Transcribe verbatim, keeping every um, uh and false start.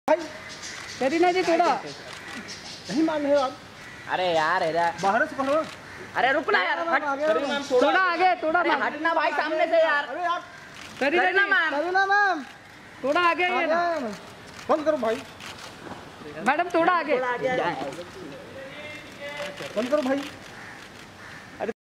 भाई करीना जी थोड़ा नहीं मान रहे आप। अरे यार बाहर से पकड़ो। अरे रुक ना यार, थोड़ा आगे, थोड़ा अरे हटना भाई सामने से यार। अरे यार करीना मैम, करीना मैम थोड़ा आगे आइए ना। बंद करो भाई, मैडम थोड़ा आगे बंद करो भाई।